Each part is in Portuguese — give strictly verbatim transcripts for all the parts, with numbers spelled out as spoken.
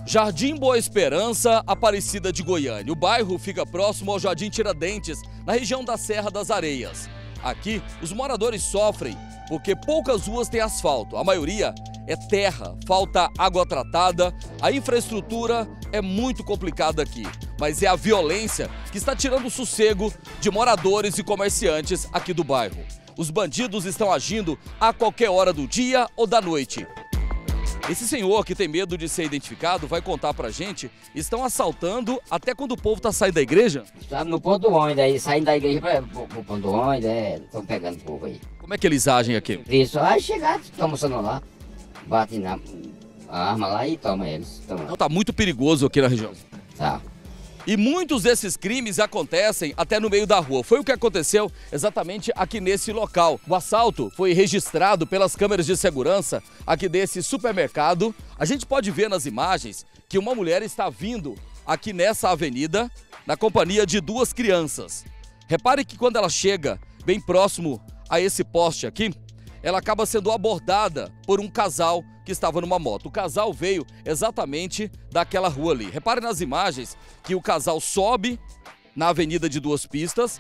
Jardim Boa Esperança, Aparecida de Goiânia. O bairro fica próximo ao Jardim Tiradentes, na região da Serra das Areias. Aqui, os moradores sofrem porque poucas ruas têm asfalto. A maioria é terra, falta água tratada, a infraestrutura é muito complicada aqui. Mas é a violência que está tirando o sossego de moradores e comerciantes aqui do bairro. Os bandidos estão agindo a qualquer hora do dia ou da noite. Esse senhor que tem medo de ser identificado vai contar pra gente, estão assaltando até quando o povo tá saindo da igreja? Está no ponto ônibus aí, saindo da igreja para o ponto ônibus, é, estão pegando o povo aí. Como é que eles agem aqui? Isso, aí chegar, toma o celular, bate na a arma lá e toma eles. Toma. Então tá muito perigoso aqui na região. Tá. E muitos desses crimes acontecem até no meio da rua. Foi o que aconteceu exatamente aqui nesse local. O assalto foi registrado pelas câmeras de segurança aqui desse supermercado. A gente pode ver nas imagens que uma mulher está vindo aqui nessa avenida na companhia de duas crianças. Repare que quando ela chega bem próximo a esse poste aqui, ela acaba sendo abordada por um casal que estava numa moto. O casal veio exatamente daquela rua ali. Repare nas imagens que o casal sobe na avenida de duas pistas,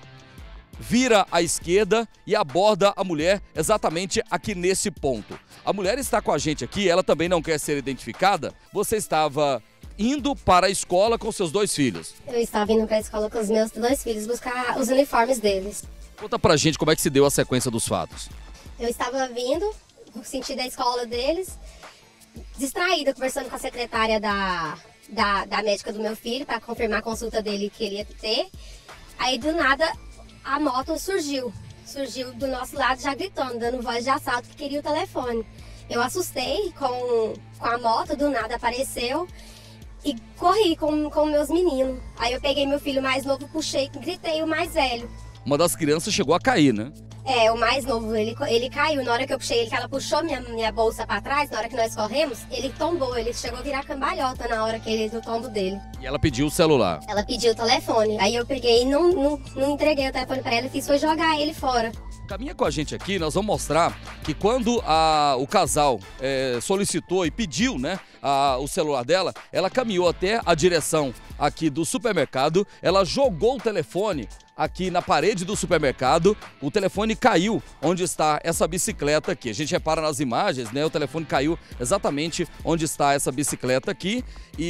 vira à esquerda e aborda a mulher exatamente aqui nesse ponto. A mulher está com a gente aqui, ela também não quer ser identificada. Você estava indo para a escola com seus dois filhos. Eu estava indo para a escola com os meus dois filhos buscar os uniformes deles. Conta pra gente como é que se deu a sequência dos fatos. Eu estava vindo, no sentido da escola deles, distraída, conversando com a secretária da, da, da médica do meu filho, para confirmar a consulta dele que ele ia ter. Aí, do nada, a moto surgiu. Surgiu do nosso lado já gritando, dando voz de assalto que queria o telefone. Eu assustei com, com a moto, do nada apareceu e corri com, com meus meninos. Aí eu peguei meu filho mais novo, puxei, gritei o mais velho. Uma das crianças chegou a cair, né? É, o mais novo, ele, ele caiu. Na hora que eu puxei ele, que ela puxou minha, minha bolsa pra trás, na hora que nós corremos, ele tombou. Ele chegou a virar cambalhota na hora que ele, do tombo dele. E ela pediu o celular. Ela pediu o telefone. Aí eu peguei e não, não, não entreguei o telefone pra ela e fiz foi jogar ele fora. Caminha com a gente aqui, nós vamos mostrar que quando a, o casal é, solicitou e pediu, né, a, o celular dela, ela caminhou até a direção aqui do supermercado, ela jogou o telefone aqui na parede do supermercado, o telefone caiu onde está essa bicicleta aqui. A gente repara nas imagens, né, o telefone caiu exatamente onde está essa bicicleta aqui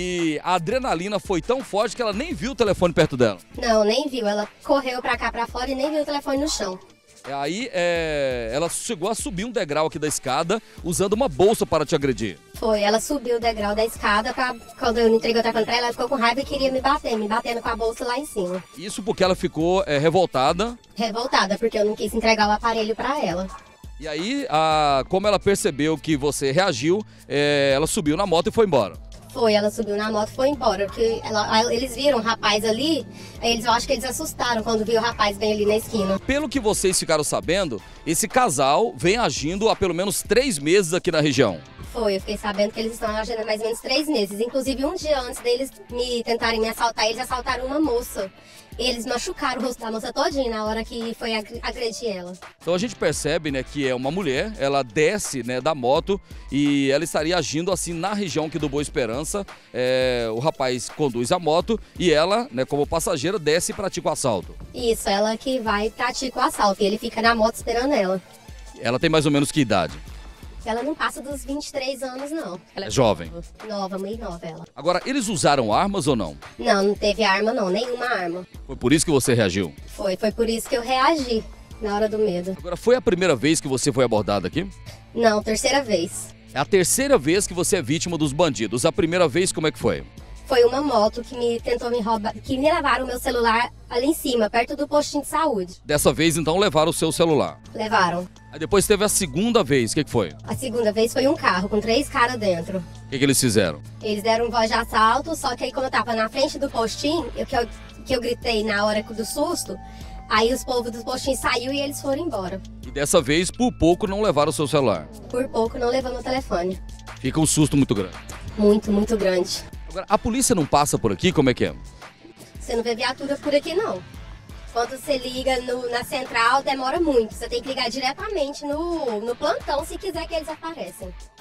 e a adrenalina foi tão forte que ela nem viu o telefone perto dela. Não, nem viu. Ela correu pra cá, pra fora e nem viu o telefone no chão. Aí é, ela chegou a subir um degrau aqui da escada usando uma bolsa para te agredir. Foi, ela subiu o degrau da escada, pra, quando eu entreguei o telefone pra ela, ela ficou com raiva e queria me bater, me batendo com a bolsa lá em cima. Isso porque ela ficou é, revoltada. Revoltada, porque eu não quis entregar o aparelho pra ela. E aí, a, como ela percebeu que você reagiu, é, ela subiu na moto e foi embora. Foi, ela subiu na moto e foi embora, porque ela, eles viram o rapaz ali, aí eles, eu acho que eles assustaram quando viu o rapaz bem ali na esquina. Pelo que vocês ficaram sabendo, esse casal vem agindo há pelo menos três meses aqui na região. Foi, eu fiquei sabendo que eles estão agindo há mais ou menos três meses. Inclusive, um dia antes deles me tentarem me assaltar, eles assaltaram uma moça. Eles machucaram o rosto da moça todinha na hora que foi agredir ela. Então a gente percebe, né, que é uma mulher, ela desce, né, da moto e ela estaria agindo assim na região aqui do Boa Esperança. É, o rapaz conduz a moto e ela, né, como passageira, desce e pratica o assalto. Isso, ela que vai e pratica o assalto e ele fica na moto esperando ela. Ela tem mais ou menos que idade? Ela não passa dos vinte e três anos, não. Ela é jovem? Nova, meio nova ela. Agora, eles usaram armas ou não? Não, não teve arma não, nenhuma arma. Foi por isso que você reagiu? Foi, foi por isso que eu reagi na hora do medo. Agora, foi a primeira vez que você foi abordada aqui? Não, terceira vez. É a terceira vez que você é vítima dos bandidos. A primeira vez, como é que foi? Foi uma moto que me tentou me roubar, que me levaram o meu celular ali em cima, perto do postinho de saúde. Dessa vez, então, levaram o seu celular? Levaram. Aí depois teve a segunda vez, o que, que foi? A segunda vez foi um carro com três caras dentro. O que, que eles fizeram? Eles deram voz de assalto, só que aí como eu tava na frente do postinho, eu, que, eu, que eu gritei na hora do susto, aí os povos do postinho saiu e eles foram embora. E dessa vez, por pouco, não levaram o seu celular? Por pouco não levamos o telefone. Fica um susto muito grande. Muito, muito grande. Agora, a polícia não passa por aqui? Como é que é? Você não vê viatura por aqui, não. Quando você liga no, na central, demora muito. Você tem que ligar diretamente no, no plantão se quiser que eles apareçam.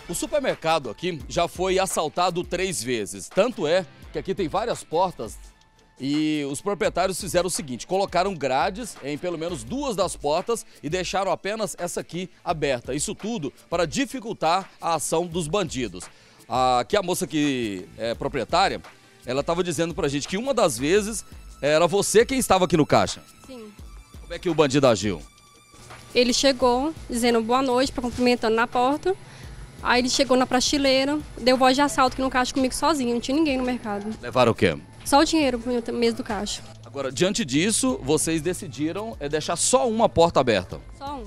O supermercado aqui já foi assaltado três vezes. Tanto é que aqui tem várias portas e os proprietários fizeram o seguinte: colocaram grades em pelo menos duas das portas e deixaram apenas essa aqui aberta. Isso tudo para dificultar a ação dos bandidos. Aqui a moça que é proprietária, ela estava dizendo pra gente que uma das vezes era você quem estava aqui no caixa. Sim. Como é que o bandido agiu? Ele chegou dizendo boa noite, para cumprimentando na porta. Aí ele chegou na prateleira, deu voz de assalto aqui no caixa comigo sozinho, não tinha ninguém no mercado. Levaram o quê? Só o dinheiro pro mesa do caixa. Agora, diante disso, vocês decidiram é, deixar só uma porta aberta. Só um.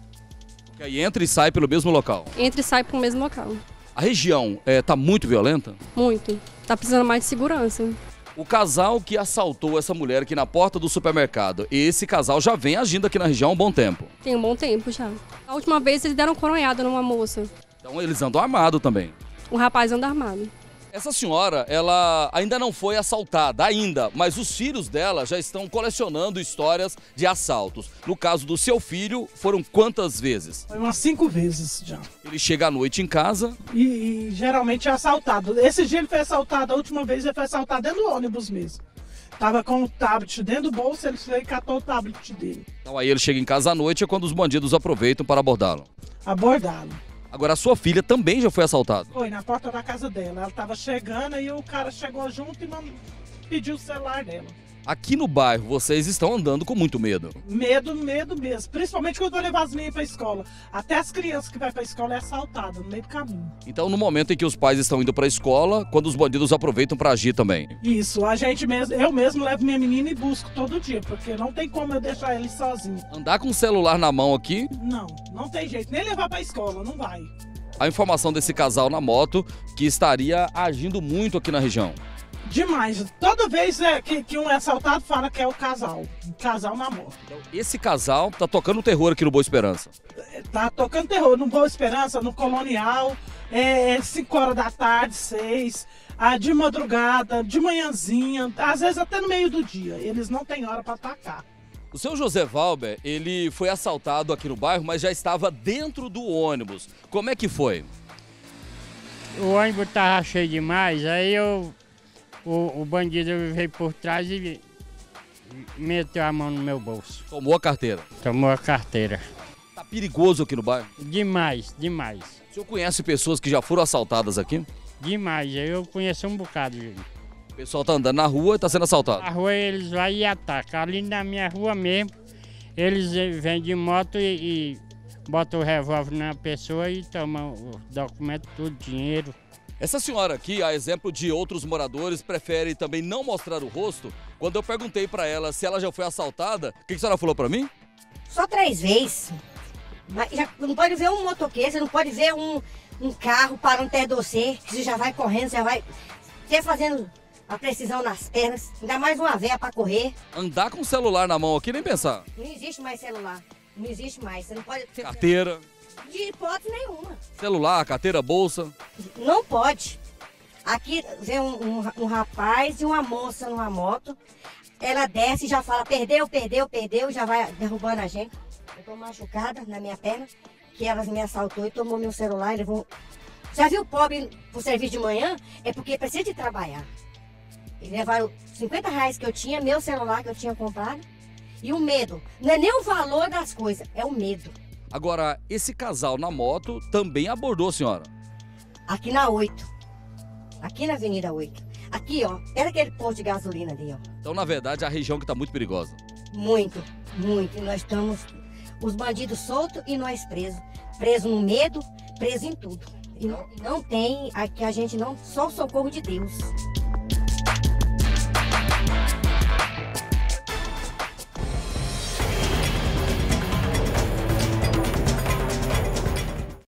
Que aí entra e sai pelo mesmo local. Entra e sai pro mesmo local. A região está muito violenta? Muito. Tá precisando mais de segurança. O casal que assaltou essa mulher aqui na porta do supermercado, esse casal já vem agindo aqui na região há um bom tempo. Tem um bom tempo já. A última vez eles deram coronhada numa moça. Então eles andam armados também. O rapaz anda armado. Essa senhora, ela ainda não foi assaltada, ainda, mas os filhos dela já estão colecionando histórias de assaltos. No caso do seu filho, foram quantas vezes? Foi umas cinco vezes já. Ele chega à noite em casa. E, e geralmente é assaltado. Esse dia ele foi assaltado, a última vez ele foi assaltado dentro do ônibus mesmo. Tava com o tablet dentro do bolso, ele foi e catou o tablet dele. Então aí ele chega em casa à noite, é quando os bandidos aproveitam para abordá-lo. Abordá-lo. Agora a sua filha também já foi assaltada. Foi na porta da casa dela. Ela tava chegando e o cara chegou junto e não pediu o celular dela. Aqui no bairro, vocês estão andando com muito medo. Medo, medo mesmo. Principalmente quando eu vou levar as meninas pra escola. Até as crianças que vão pra escola é assaltada no meio do caminho. Então, no momento em que os pais estão indo pra escola, quando os bandidos aproveitam para agir também. Isso, a gente mesmo, eu mesmo levo minha menina e busco todo dia, porque não tem como eu deixar ele sozinho. Andar com o celular na mão aqui. Não, não tem jeito. Nem levar pra escola, não vai. A informação desse casal na moto que estaria agindo muito aqui na região. Demais. Toda vez é, que, que um é assaltado, fala que é o casal. O casal na moto. Esse casal tá tocando terror aqui no Boa Esperança. Tá tocando terror no Boa Esperança, no Colonial, é cinco horas da tarde, seis, ah, de madrugada, de manhãzinha, às vezes até no meio do dia. Eles não têm hora para atacar. O seu José Valber, ele foi assaltado aqui no bairro, mas já estava dentro do ônibus. Como é que foi? O ônibus tava cheio demais, aí eu... O, o bandido veio por trás e meteu a mão no meu bolso. Tomou a carteira? Tomou a carteira. Tá perigoso aqui no bairro? Demais, demais. O senhor conhece pessoas que já foram assaltadas aqui? Demais, eu conheço um bocado. O pessoal tá andando na rua e tá sendo assaltado? Na rua eles vão e atacam. Ali na minha rua mesmo, eles vêm de moto e, e botam o revólver na pessoa e tomam o documento, tudo, dinheiro. Essa senhora aqui, a exemplo de outros moradores, prefere também não mostrar o rosto. Quando eu perguntei pra ela se ela já foi assaltada, o que, que a senhora falou pra mim? Só três vezes. Mas já não pode ver um motoqueiro, você não pode ver um, um carro parando perto de você, que você já vai correndo, já vai até fazendo a precisão nas pernas. Ainda mais uma véia pra correr. Andar com o celular na mão aqui, nem pensar. Não existe mais celular. Não existe mais. Você não pode... Carteira. De hipótese nenhuma. Celular, carteira, bolsa. Não pode. Aqui vem um, um, um rapaz e uma moça numa moto. Ela desce e já fala, perdeu, perdeu, perdeu, já vai derrubando a gente. Eu tô machucada na minha perna, que elas me assaltou e tomou meu celular e levou... Já viu o pobre pro serviço de manhã? É porque precisa de trabalhar. Eles levaram cinquenta reais que eu tinha, meu celular que eu tinha comprado. E o medo. Não é nem o valor das coisas, é o medo. Agora, esse casal na moto também abordou a senhora? Aqui na oito. Aqui na Avenida oito. Aqui, ó. Era aquele posto de gasolina ali, ó. Então, na verdade, é a região que está muito perigosa. Muito, muito. E nós estamos, os bandidos soltos e nós presos. Presos no medo, presos em tudo. E não, não tem, aqui a gente não, só o socorro de Deus.